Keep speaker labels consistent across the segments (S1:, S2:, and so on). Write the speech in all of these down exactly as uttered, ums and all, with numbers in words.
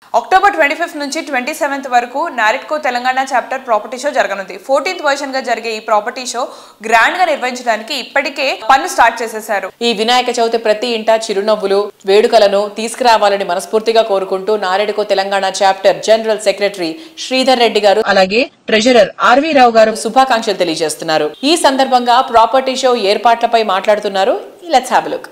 S1: October twenty fifth నుంచి twenty seventh వరకు NAREDCO Telangana chapter property show జరగనుంది. ఫోర్టీన్త్ వర్షన్ గా జరిగే ఈ ప్రాపర్టీ షో గ్రాండ్ గా నిర్వహించడానికి ఇప్పటికే పనులు స్టార్ట్ చేసేశారు. ఈ వినాయక చవితి ప్రతి ఇంటా చిరునవ్వులు వేడుకలను తీసుకురావాలని మనస్ఫూర్తిగా కోరుకుంటూ NAREDCO Telangana chapter general secretary Sridhar Reddy garu అలాగే ట్రెజరర్ ఆర్వి రావు గారు శుభాకాంక్షలు తెలియజేస్తున్నారు. ఈ సందర్భంగా ప్రాపర్టీ షో ఏర్పాట్లపై మాట్లాడుతున్నారు. Let's have a look.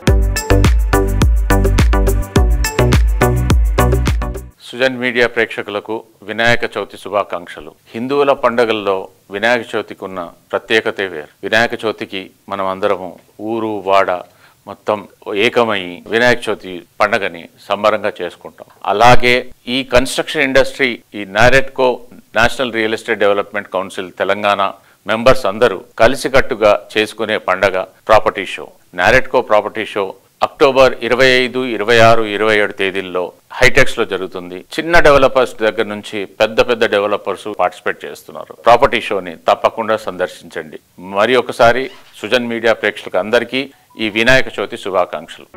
S2: Sujan media ప్రేక్షకులకు వినాయక చవితి శుభాకాంక్షలు. హిందువుల పండుగల్లో వినాయక చవితికి ఉన్న ప్రత్యేకత వేరు. వినాయక చవితికి మనం అందరము ఊరు వాడ మొత్తం ఏకమై వినాయక చవితి పండుగని సంబరంగా చేసుకుంటాం. అలాగే ఈ కన్స్ట్రక్షన్ ఇండస్ట్రీ, ఈ NAREDCO national real estate development council Telangana members అందరూ కలిసికట్టుగా చేసుకునే పండగ property show. NAREDCO property show October ఇరవై ఐదు ఇరవై ఆరు ఇరవై ఏడు తేదీల్లో హైటెక్స్ లో జరుగుతుంది. చిన్న డెవలపర్స్ దగ్గర నుంచి పెద్ద పెద్ద డెవలపర్స్ పార్టిసిపేట్ చేస్తున్నారు. ప్రాపర్టీ షోని తప్పకుండా సందర్శించండి. మరి ఒకసారి సుజన్ మీడియా ప్రేక్షకులకు అందరికీ ఈ వినాయక చవితి శుభాకాంక్షలు.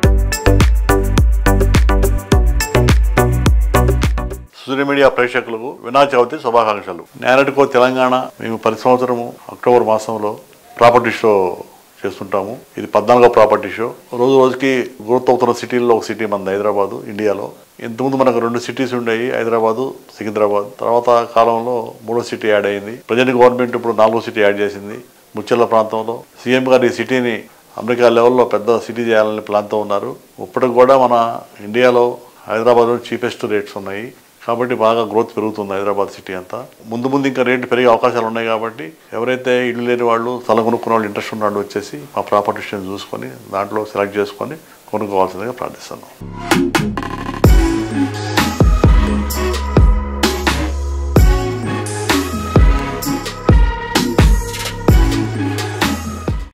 S3: సుజన్ మీడియా ప్రేక్షకులకు వినాయక చవితి శుభాకాంక్షలు. నారెట్కో తెలంగాణ మేము ప్రతి సంవత్సరము అక్టోబర్ మాసంలో ప్రాపర్టీ షో చేస్తుంటాము. ఇది పద్నాలుగో ప్రాపర్టీ షో. రోజు రోజుకి గ్రోత్ అవుతున్న సిటీల్లో ఒక సిటీ మనది హైదరాబాదు. ఇండియాలో ఇంతకుముందు మనకు రెండు సిటీస్ ఉండేవి, హైదరాబాదు, సికింద్రాబాద్. తర్వాత కాలంలో మూడో సిటీ యాడ్ అయింది. ప్రజెంట్ గవర్నమెంట్ ఇప్పుడు నాలుగో సిటీ యాడ్ చేసింది ముచ్చెర్ల ప్రాంతంలో. సీఎం గారు ఈ సిటీని అమెరికా లెవెల్లో పెద్ద సిటీ చేయాలని ప్లాన్తో ఉన్నారు. ఇప్పటికి కూడా మన ఇండియాలో హైదరాబాద్లో చీపెస్ట్ రేట్స్ ఉన్నాయి కాబట్టి బాగా గ్రోత్ పెరుగుతుంది హైదరాబాద్ సిటీ అంతా. ముందు ముందు ఇంకా రేటు పెరిగే అవకాశాలు ఉన్నాయి కాబట్టి ఎవరైతే ఇల్లు లేని వాళ్ళు, స్థలం కొనుక్కున్న వాళ్ళు ఇంట్రెస్ట్ ఉన్న వాళ్ళు వచ్చేసి మా ప్రాపర్టీని చూసుకొని దాంట్లో సెలెక్ట్ చేసుకొని కొనుక్కోవాల్సిందిగా ప్రార్థిస్తున్నాం.